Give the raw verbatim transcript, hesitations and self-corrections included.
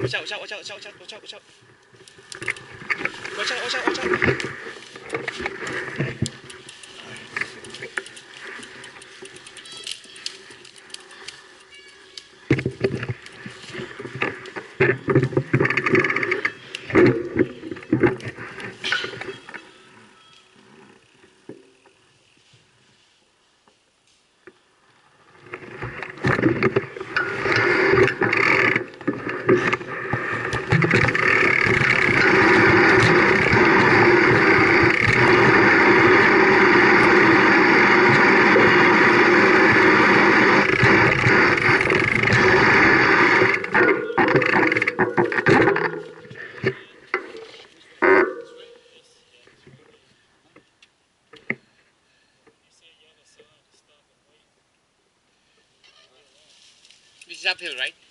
Watch out, watch out, watch out, watch out, watch out, watch out. Watch out, watch out, watch out. This is uphill, right?